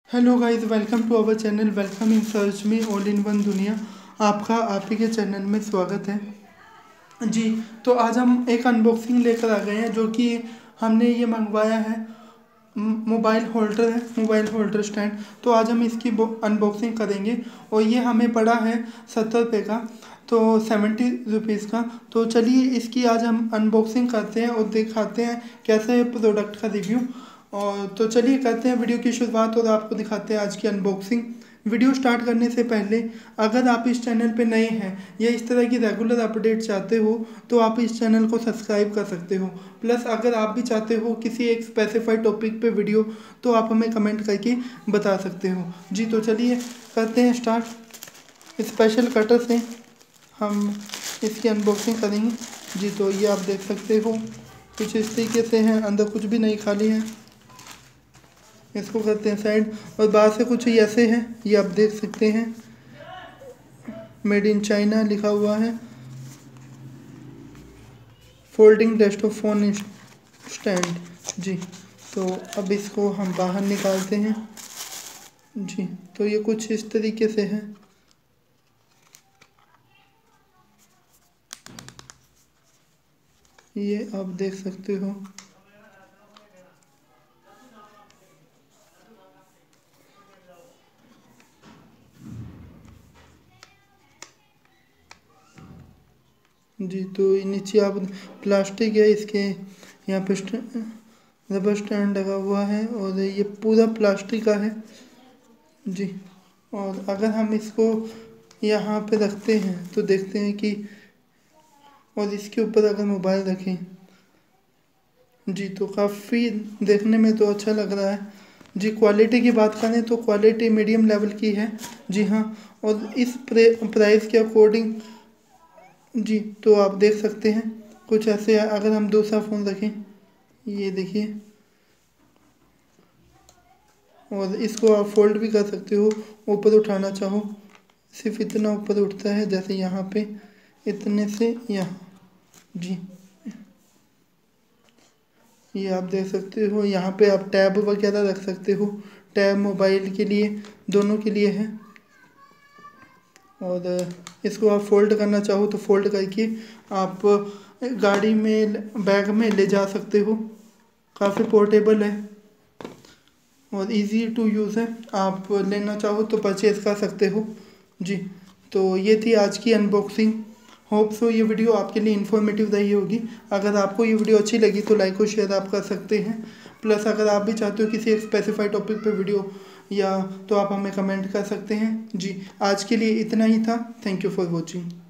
Hello guys, welcome to our channel. Welcome in search में all in one दुनिया। आपका आप ही के चैनल में स्वागत है जी। तो आज हम एक अनबॉक्सिंग लेकर आ गए हैं, जो कि हमने ये मंगवाया है। मोबाइल होल्डर है, मोबाइल होल्डर स्टैंड। तो आज हम इसकी अनबॉक्सिंग करेंगे और ये हमें पड़ा है 70 रुपये का, तो 70 रुपीज़ का। तो चलिए इसकी आज हम अनबॉक्सिंग करते हैं और दिखाते हैं कैसे है प्रोडक्ट का रिव्यू। और तो चलिए करते हैं वीडियो की शुरुआत और आपको दिखाते हैं आज की अनबॉक्सिंग। वीडियो स्टार्ट करने से पहले अगर आप इस चैनल पे नए हैं या इस तरह की रेगुलर अपडेट चाहते हो तो आप इस चैनल को सब्सक्राइब कर सकते हो। प्लस अगर आप भी चाहते हो किसी एक स्पेसिफाइड टॉपिक पे वीडियो, तो आप हमें कमेंट करके बता सकते हो जी। तो चलिए करते हैं स्टार्ट। स्पेशल कटर से हम इसकी अनबॉक्सिंग करेंगे जी। तो ये आप देख सकते हो कुछ इस तरीके से हैं, अंदर कुछ भी नहीं, खाली है। इसको करते हैं साइड और बाहर से कुछ ऐसे हैं, ये आप देख सकते हैं। मेड इन चाइना लिखा हुआ है। फोल्डिंग डेस्कटॉप फ़ोन स्टैंड जी। तो अब इसको हम बाहर निकालते हैं जी। तो ये कुछ इस तरीके से है। ये आप देख सकते हो। जी, तो नीचे आप प्लास्टिक है, इसके यहाँ पे रबर स्टैंड लगा हुआ है और ये पूरा प्लास्टिक का है जी। और अगर हम इसको यहाँ पे रखते हैं तो देखते हैं कि, और इसके ऊपर अगर मोबाइल रखें जी, तो काफ़ी देखने में तो अच्छा लग रहा है जी। क्वालिटी की बात करें तो क्वालिटी मीडियम लेवल की है जी हाँ। और इस प्राइस के अकॉर्डिंग जी, तो आप देख सकते हैं कुछ ऐसे है। अगर हम दूसरा फ़ोन रखें, ये देखिए, और इसको आप फोल्ड भी कर सकते हो। ऊपर उठाना चाहो सिर्फ इतना ऊपर उठता है, जैसे यहाँ पे इतने से यहाँ जी। ये आप देख सकते हो। यहाँ पे आप टैब वगैरह रख सकते हो, टैब मोबाइल के लिए, दोनों के लिए है। और इसको आप फोल्ड करना चाहो तो फोल्ड करके आप गाड़ी में, बैग में ले जा सकते हो। काफ़ी पोर्टेबल है और इजी टू यूज़ है। आप लेना चाहो तो परचेज़ कर सकते हो जी। तो ये थी आज की अनबॉक्सिंग। होप सो ये वीडियो आपके लिए इन्फॉर्मेटिव रही होगी। अगर आपको ये वीडियो अच्छी लगी तो लाइक और शेयर आप कर सकते हैं। प्लस अगर आप भी चाहते हो किसी एक स्पेसिफाइड टॉपिक पे वीडियो, या तो आप हमें कमेंट कर सकते हैं जी। आज के लिए इतना ही था। Thank you for watching.